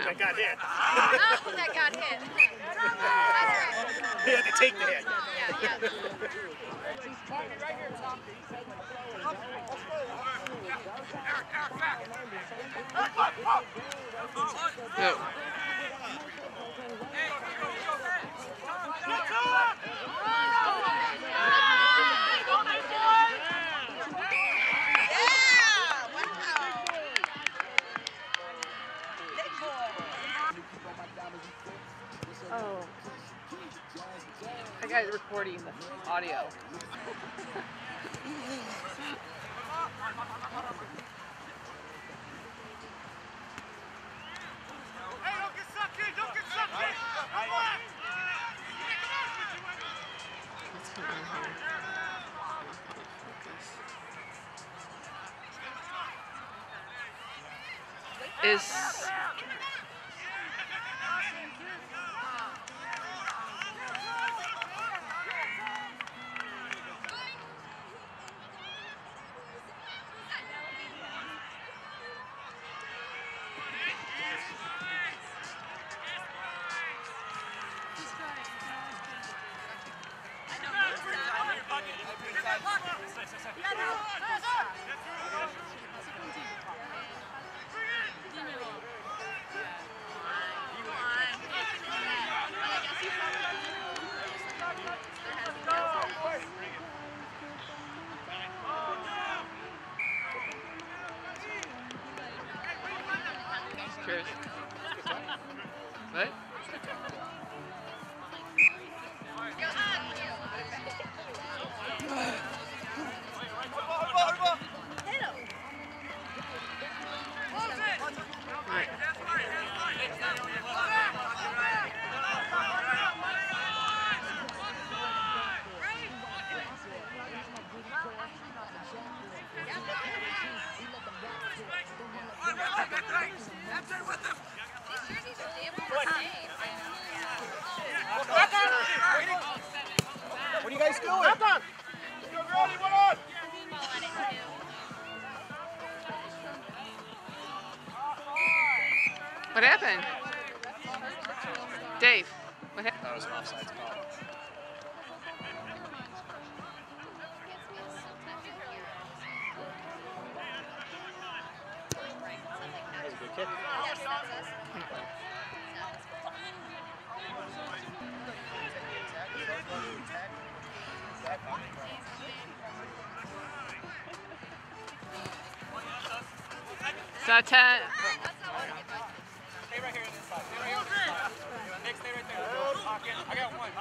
That got hit. Oh, that got hit. He had to take the hit. Yeah. No. Oh. That guy's recording the audio. Is Cheers. What? What are you guys doing? Up on! Let's go, girlie, what on? What happened? Dave, what happened? That was an offside call. That was a good kick. So 10. Stay right here on this side. Stay right here on this side. Nick, stay right there. I got one.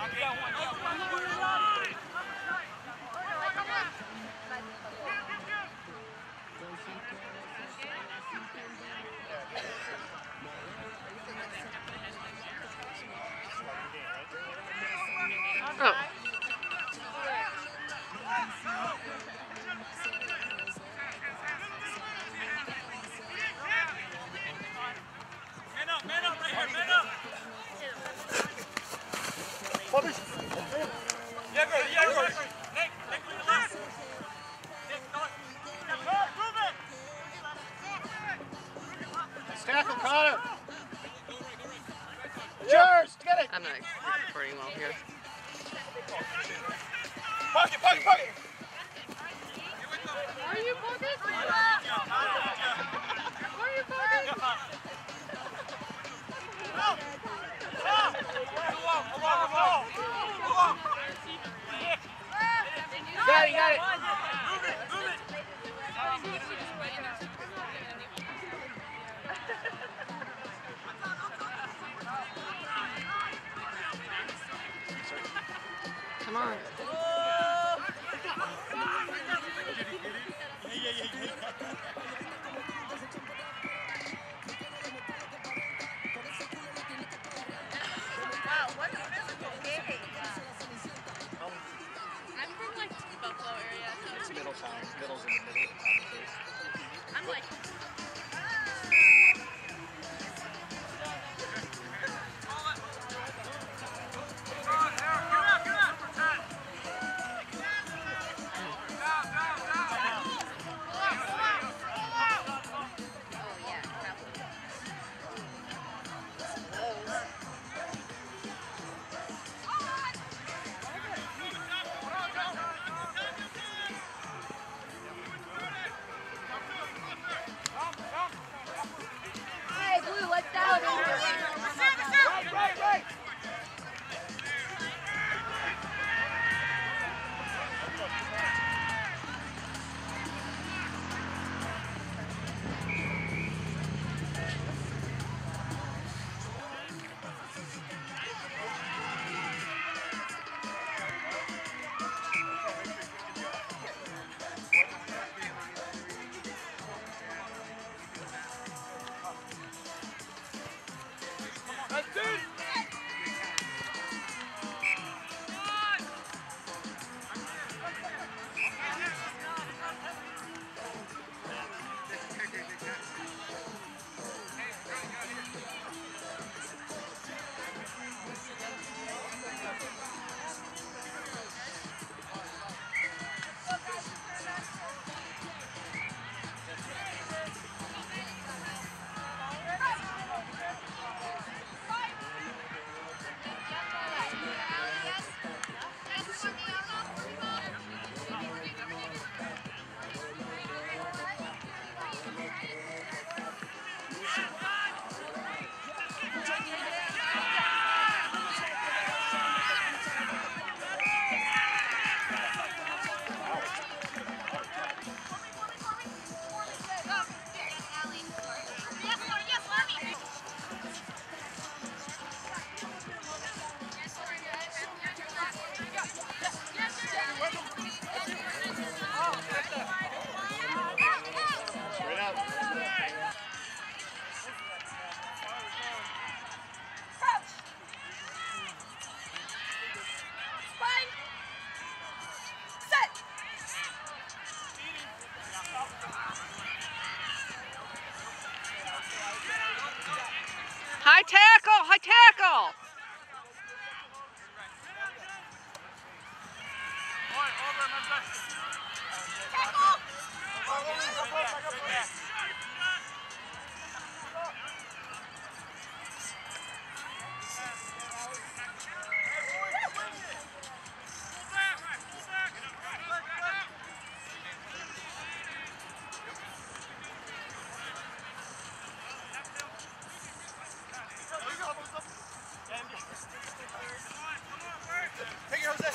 Oh. Man up right here, man up. Nick, with your left. Nick, move it. Stack him, Connor. Yours, get it. I'm not recording well here. Pocket. Are you focused? Are you focused? Got it. Move it. Come on. Wow, what a physical game. I'm from like Buffalo area. It's middle town. Middle's in the middle. I'm like. Get up. High tackle! High tackle! Take it, Jose.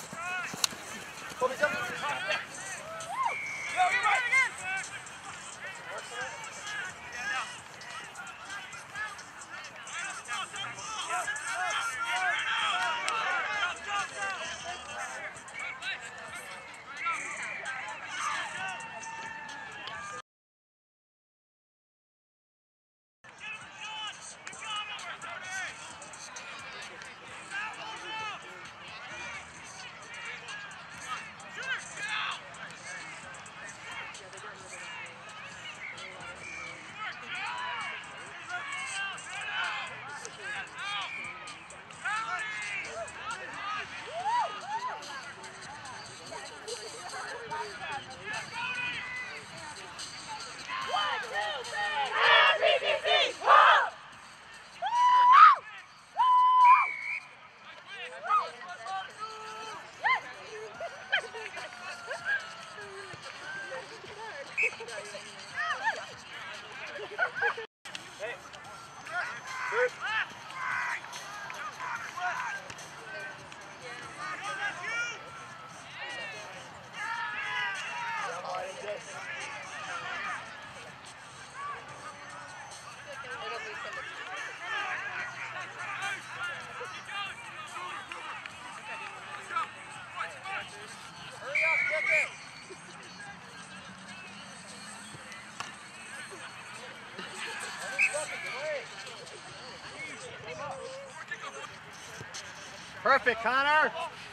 Perfect, Connor.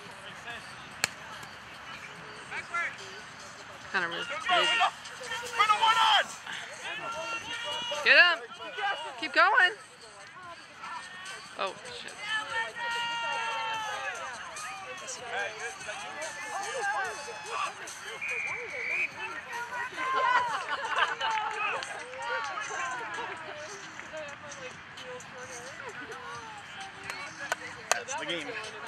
Connor moves. Get him. Keep going. Oh, shit. That's the game.